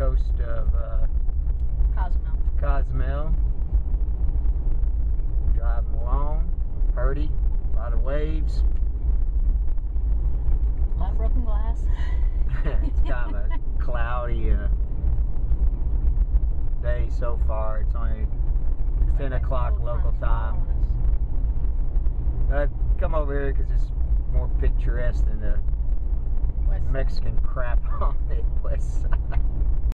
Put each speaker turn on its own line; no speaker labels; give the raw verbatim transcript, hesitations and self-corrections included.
coast of uh,
Cozumel.
Cozumel. Driving along, purdy, a lot of waves.
A lot of broken glass.
It's kind of a cloudy uh, day so far. It's only ten o'clock local time. I come over here because it's more picturesque than the
West
Mexican crap on the west side.